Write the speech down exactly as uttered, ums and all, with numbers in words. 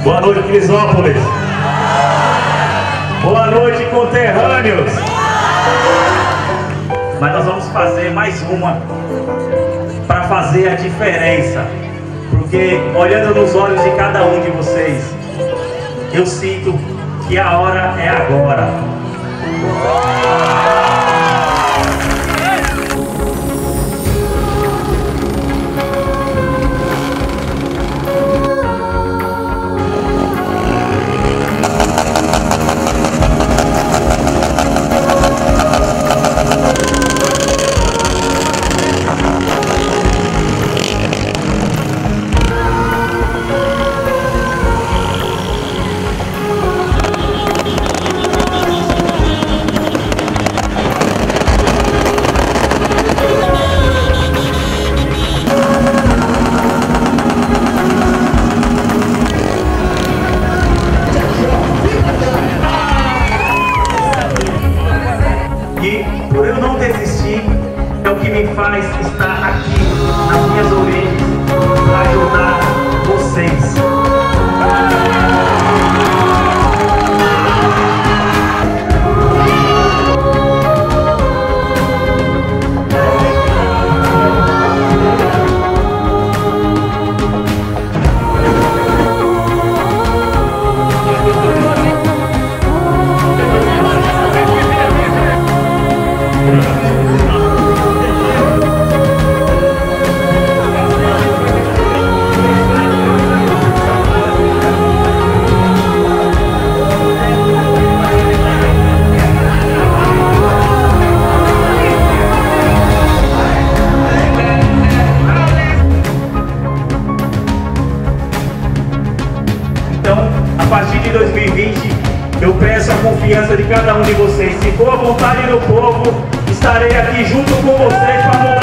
Boa noite, Crisópolis. Boa noite, conterrâneos. Mas nós vamos fazer mais uma para fazer a diferença. Porque olhando nos olhos de cada um de vocês, eu sinto que a hora é agora. Por eu não desistir, é o que me faz estar aqui, nas minhas origens, para ajudar vocês. Então, a partir de dois mil e vinte, eu peço a confiança de cada um de vocês. Se for a vontade do povo, estarei aqui junto com vocês para mudar